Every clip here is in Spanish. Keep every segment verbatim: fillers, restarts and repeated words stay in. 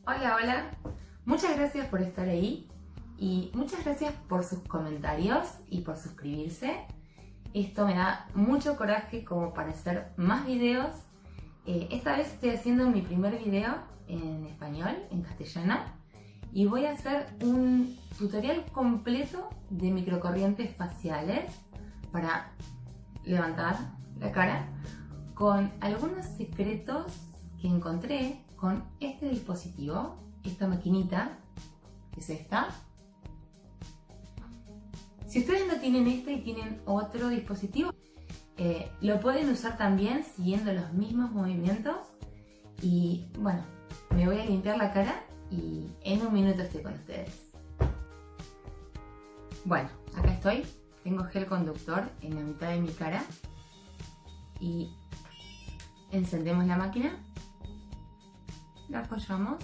Hola, hola. Muchas gracias por estar ahí y muchas gracias por sus comentarios y por suscribirse. Esto me da mucho coraje como para hacer más videos. Eh, esta vez estoy haciendo mi primer video en español, en castellano, y voy a hacer un tutorial completo de microcorrientes faciales para levantar la cara con algunos secretos que encontré con este dispositivo, esta maquinita, que es esta. Si ustedes no tienen esta y tienen otro dispositivo, eh, lo pueden usar también siguiendo los mismos movimientos. Y bueno, me voy a limpiar la cara y en un minuto estoy con ustedes. Bueno, acá estoy. Tengo gel conductor en la mitad de mi cara y encendemos la máquina, la apoyamos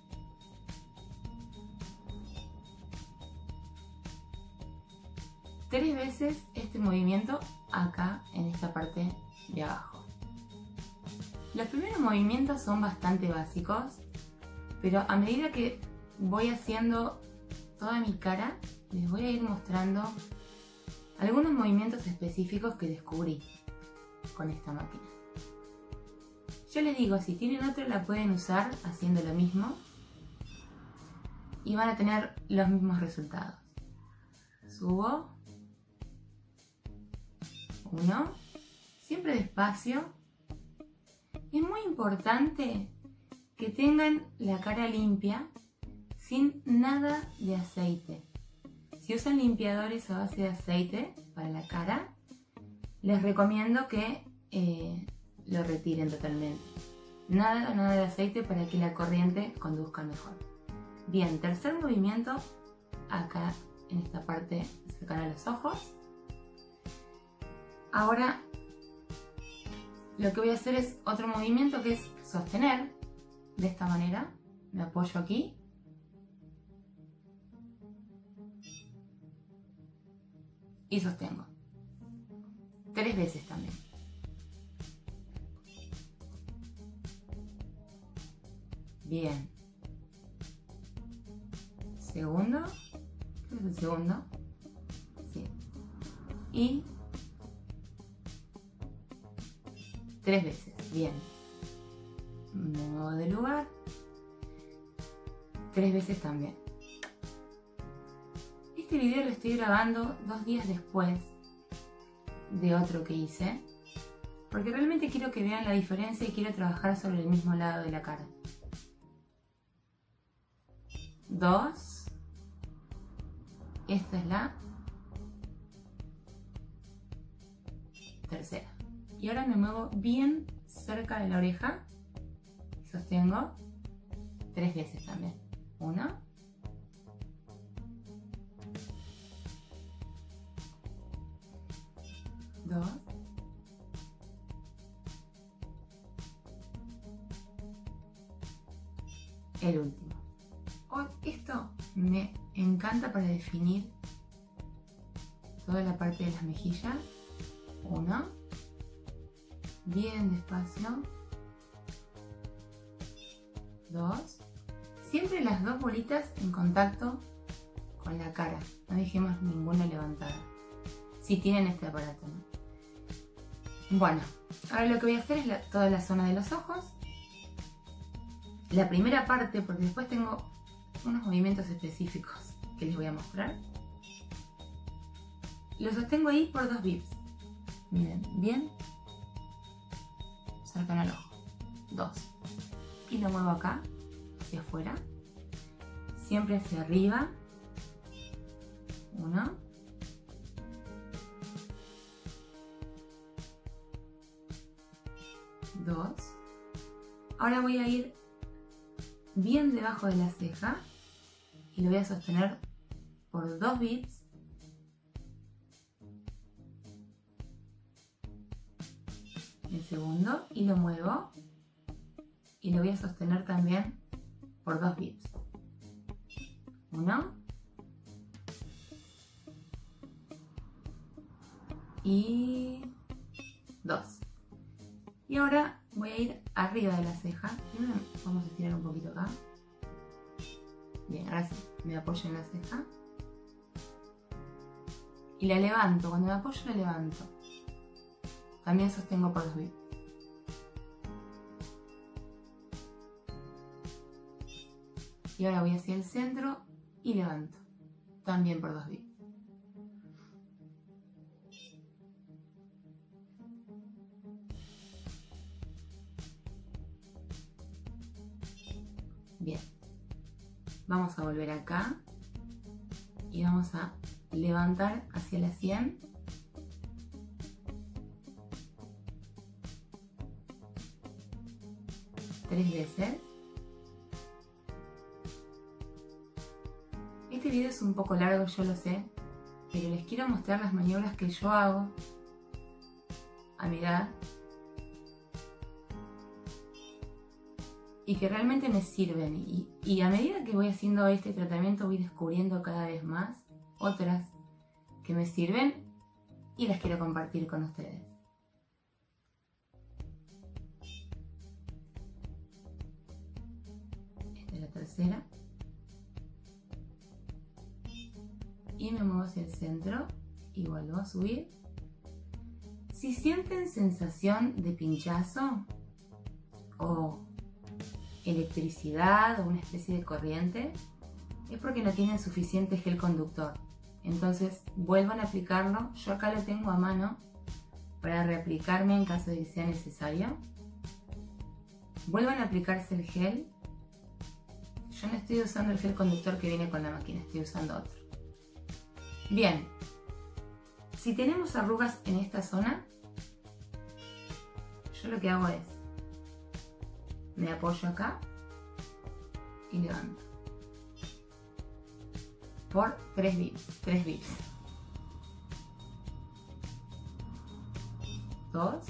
tres veces este movimiento acá en esta parte de abajo. Los primeros movimientos son bastante básicos, pero a medida que voy haciendo toda mi cara les voy a ir mostrando algunos movimientos específicos que descubrí con esta máquina. Yo les digo, si tienen otro la pueden usar haciendo lo mismo y van a tener los mismos resultados. Subo. Uno. Siempre despacio. Es muy importante que tengan la cara limpia sin nada de aceite. Si usan limpiadores a base de aceite para la cara, les recomiendo que eh, lo retiren totalmente. Nada, nada de aceite para que la corriente conduzca mejor. Bien, tercer movimiento, acá en esta parte cercana a los ojos. Ahora lo que voy a hacer es otro movimiento que es sostener de esta manera. Me apoyo aquí. Y sostengo. Tres veces también. Bien. Segundo. ¿Qué es el segundo? Sí. Y tres veces. Bien. Me muevo de lugar. Tres veces también. Este video lo estoy grabando dos días después de otro que hice, porque realmente quiero que vean la diferencia y quiero trabajar sobre el mismo lado de la cara. Dos. Esta es la tercera. Y ahora me muevo bien cerca de la oreja. Sostengo tres veces también. Una. Dos. El último. Oh, esto me encanta para definir toda la parte de las mejillas. Uno. Bien despacio. Dos. Siempre las dos bolitas en contacto con la cara. No dejemos ninguna levantada. Si tienen este aparato, ¿no? Bueno, ahora lo que voy a hacer es la, toda la zona de los ojos. La primera parte, porque después tengo unos movimientos específicos que les voy a mostrar. Lo sostengo ahí por dos bips. Miren, bien. Cercano al ojo. Dos. Y lo muevo acá, hacia afuera. Siempre hacia arriba. Uno. Dos. Ahora voy a ir bien debajo de la ceja y lo voy a sostener por dos bips. El segundo y lo muevo y lo voy a sostener también por dos bips. Uno y dos. Y ahora voy a ir arriba de la ceja. Primero vamos a estirar un poquito acá. Bien, ahora sí, me apoyo en la ceja. Y la levanto, cuando me apoyo la levanto. También sostengo por dos V I P. Y ahora voy hacia el centro y levanto. También por dos V I P. Bien. Vamos a volver acá. Y vamos a levantar hacia la sien. Tres veces. Este video es un poco largo, yo lo sé, pero les quiero mostrar las maniobras que yo hago a mi edad y que realmente me sirven. Y, y a medida que voy haciendo este tratamiento voy descubriendo cada vez más otras que me sirven y las quiero compartir con ustedes. Esta es la tercera. Y me muevo hacia el centro y vuelvo a subir. Si sienten sensación de pinchazo o electricidad o una especie de corriente, es porque no tienen suficiente gel conductor. Entonces vuelvan a aplicarlo. Yo acá lo tengo a mano para reaplicarme en caso de que sea necesario. Vuelvan a aplicarse el gel. Yo no estoy usando el gel conductor que viene con la máquina, estoy usando otro. Bien, si tenemos arrugas en esta zona, yo lo que hago es, me apoyo acá y levanto. Por tres V I P, tres V I Ps. Dos.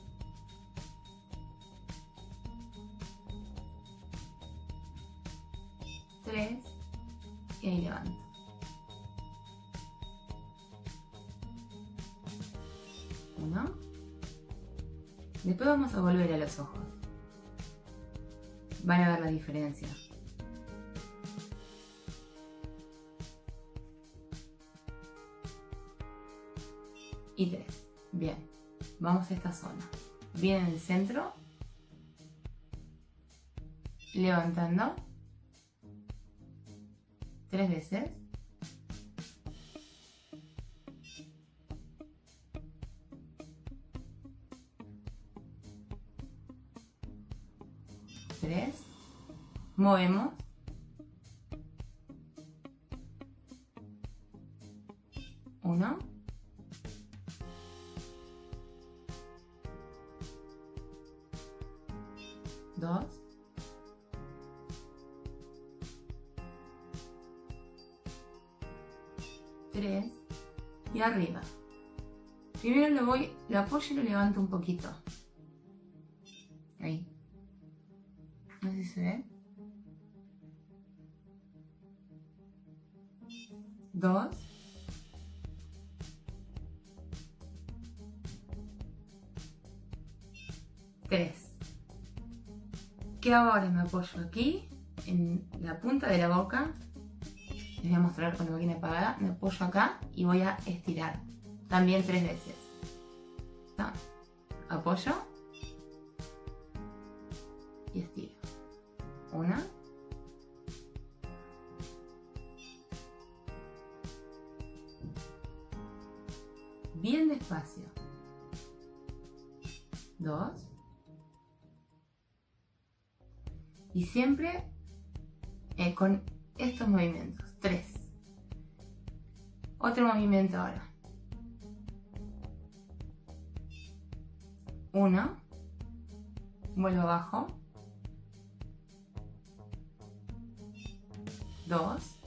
Tres. Y ahí levanto. Uno. Después vamos a volver a los ojos. Van a ver la diferencia. Y tres. Bien. Vamos a esta zona. Bien en el centro. Levantando. Tres veces. Tres. Movemos. Uno. Dos. Tres. Y arriba. Primero lo voy, lo apoyo y lo levanto un poquito. Ahí. No sé si se ve. Dos. Tres. ¿Qué hago ahora? Me apoyo aquí, en la punta de la boca. Les voy a mostrar con la máquina apagada. Me apoyo acá y voy a estirar. También tres veces. ¿No? Apoyo. Y estiro. Una. Bien despacio. Dos. Y siempre eh, con estos movimientos. Tres. Otro movimiento ahora. Uno. Vuelvo abajo. Dos.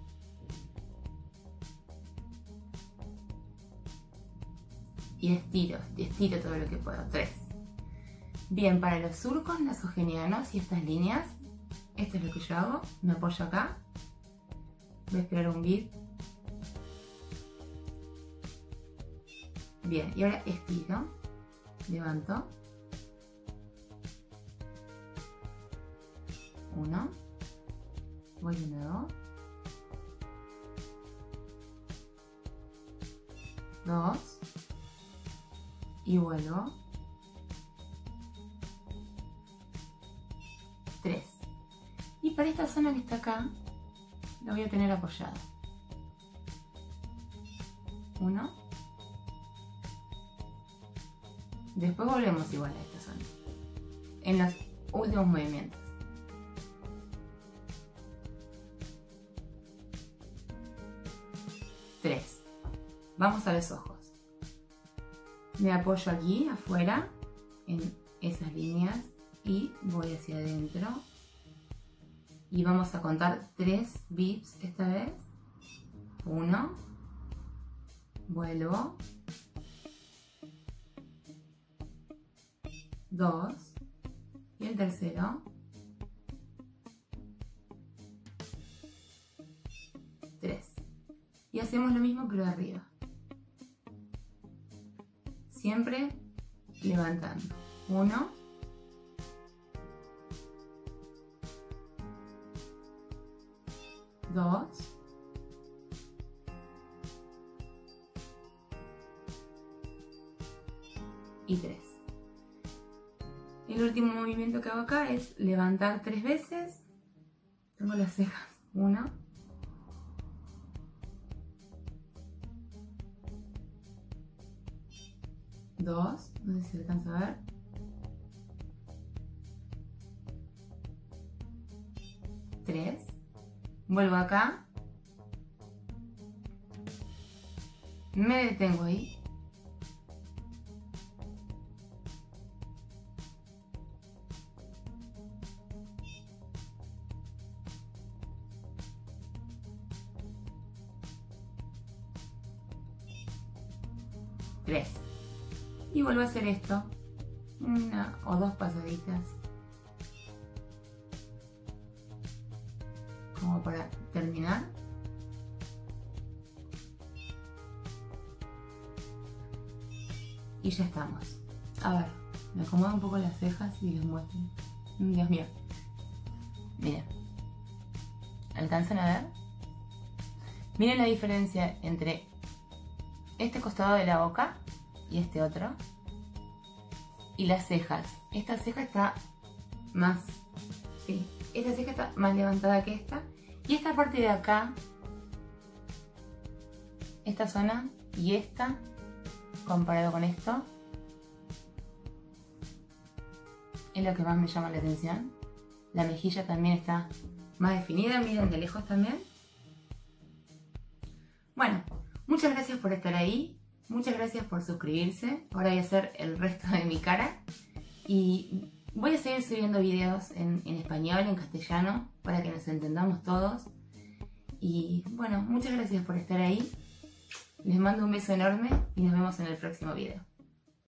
Y estiro, y estiro todo lo que puedo. Tres. Bien, para los surcos nasogenianos y estas líneas, esto es lo que yo hago. Me apoyo acá. Voy a esperar un beat. Bien, y ahora estiro. Levanto. Uno. Voy de nuevo. dos, y vuelvo, tres. Y para esta zona que está acá, la voy a tener apoyada. uno. Después volvemos igual a esta zona, en los últimos movimientos. tres. Vamos a los ojos. Me apoyo aquí afuera, en esas líneas, y voy hacia adentro. Y vamos a contar tres bips esta vez. uno. Vuelvo. dos. Y el tercero. tres. Y hacemos lo mismo pero de arriba. Siempre levantando. uno. dos. Y tres. El último movimiento que hago acá es levantar tres veces. Tengo las cejas. uno. dos. No sé si se alcanza a ver. tres. Vuelvo acá. Me detengo ahí. tres. Y vuelvo a hacer esto. Una o dos pasaditas. Como para terminar. Y ya estamos. A ver, me acomodo un poco las cejas y les muestro. Dios mío. Miren. ¿Alcanzan a ver? Miren la diferencia entre este costado de la boca y este otro. Y las cejas. Esta ceja está más... Sí, esta ceja está más levantada que esta. Y esta parte de acá, esta zona y esta, comparado con esto, es lo que más me llama la atención. La mejilla también está más definida, miren de lejos también. Bueno, muchas gracias por estar ahí, muchas gracias por suscribirse. Ahora voy a hacer el resto de mi cara y voy a seguir subiendo videos en, en español, en castellano, para que nos entendamos todos. Y bueno, muchas gracias por estar ahí. Les mando un beso enorme y nos vemos en el próximo video.